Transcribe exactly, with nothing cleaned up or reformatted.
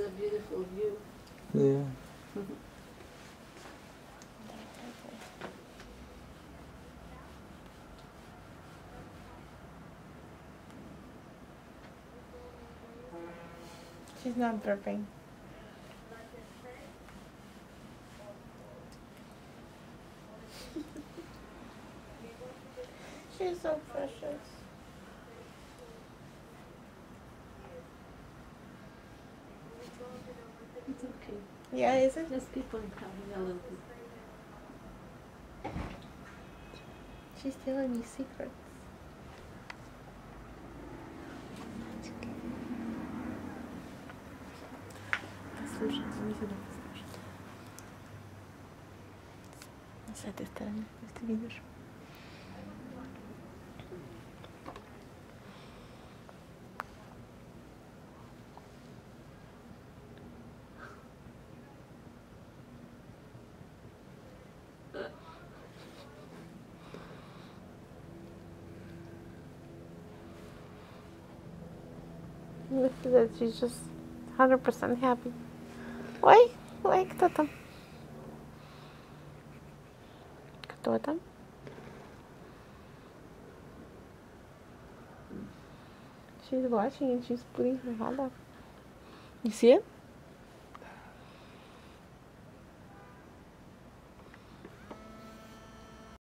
a beautiful view. Yeah. She's not burping. She's so precious. It's okay. Yeah, is it? Just keep on coming a little bit. She's telling me secrets. Послушай, не сюда послушай. С этой стороны, если видишь. Look at that, she's just one hundred percent happy. Ой, ой, кто там? Кто там? She's watching and she's putting her hand up. You see it?